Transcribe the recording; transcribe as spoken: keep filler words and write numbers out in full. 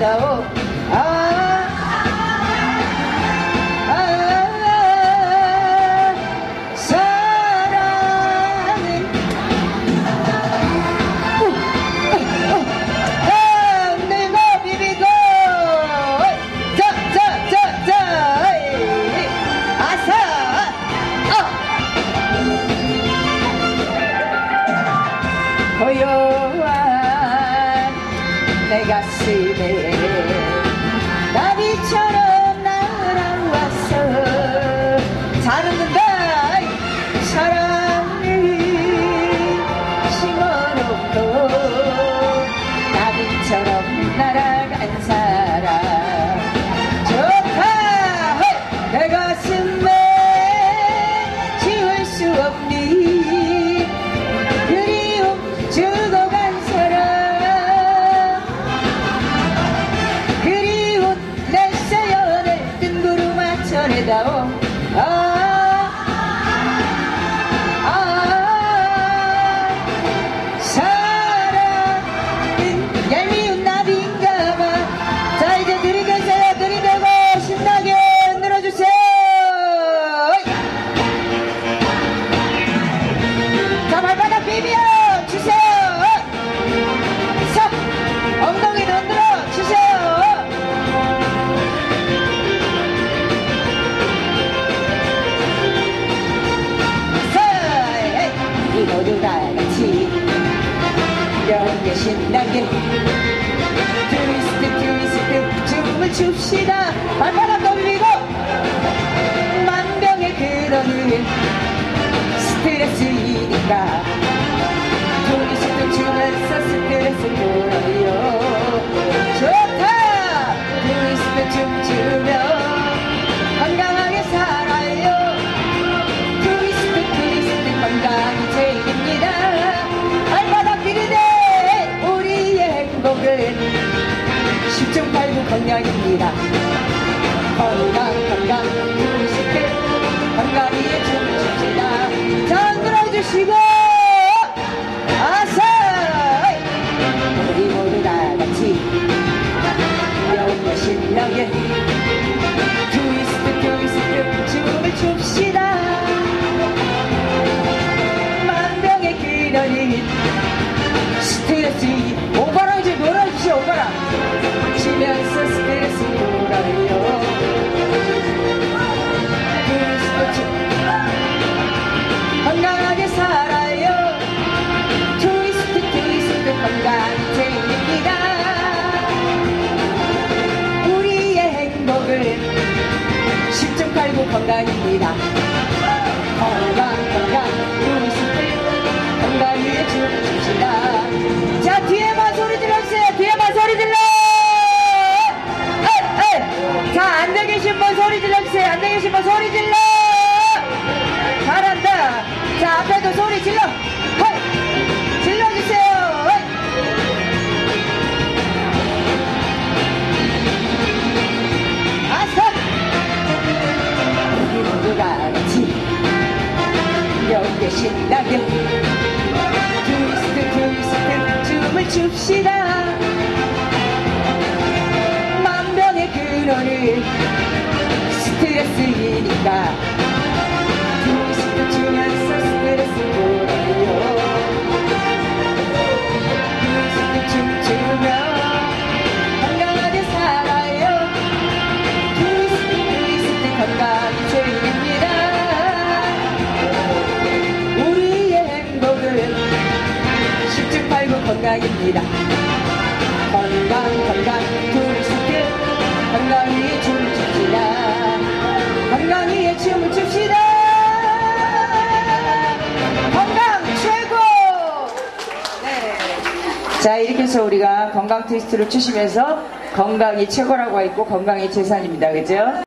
전해다오. 아, 아, 사랑은 늙어 비비고 자자자자 아사 아 고요한 내 가슴에 나비처럼 날아왔어. 사랑한다 사랑을 심어놓고 나비처럼 날아간 사람 좋다. 내 가슴에 지울 수 없니 그리움 주고 간 사람 그리운 내 사연을 뜬구름 맞춰내다오. 아, 아, 사랑은 얄미운 나비인가봐. 자 이제 들이대세요. 들이대고 신나게 늘어주세요. 자 발바닥 비벼 주세요. 자 엉덩이 흔들어 주세요. 이 모두 다 같이 이렇게 신나게 트위스트 트위스트 춤을 춥시다. 발바닥도 비비고 만병의 근원은 스트레스이니까 트위스트 추면서 스트레스 풀어요. 좋다. 트위스트 춤추며 건강하게 살아요. 트위스트 트위스트 건강이 제일입니다. 발바닥 비리네 우리의 행복은 십 점 팔 구 건강입니다. 건강 건강 트위스트 건강히 춤춥시다. 자 흔들어주시고 아싸 우리 모두 다 같이 영원 신나게 트위스트 트위스트 춤을 춥시다. 만병의 근원이 스트레스 오바랑 이제 놀아주세요. 오바랑 치면서 스트레스 풀어요. 트위스트 춤 건강하게 살아요. 트위스트 트위스트 건강이 제일입니다. 우리의 행복은 십 점 팔 구 건강입니다. 건강 건강 트위스트 건강 위에 춤을 춥시다. 자 뒤에만 소리 질러주세요. 뒤에만 소리 질러. 자 앉아 계신 분 소리 질러주세요. 앉아 계신 분 소리 질러. 잘한다. 자 앞에도 소리 질러. 헐 질러주세요. 헐. 아싸 우리 모두 다 같이 이렇게 신나게 트위스트 트위스트 춤을 춥시다. 만병의 근원은 스트레스이니까 트위스트 추면서 스트레스 풀어요. 트위스트 춤추며 건강하게 살아요. 트위스트 트위스트 건강이 제일입니다. 우리의 행복은 십 점 팔 구 건강입니다. 건강 건강 트위스트 건강 위에 춤을 춥시다. 건강 위에 춤을 춥시다. 건강 최고. 네. 자 이렇게 해서 우리가 건강 트위스트를 추시면서 건강이 최고라고 했고 건강이 재산입니다. 그죠?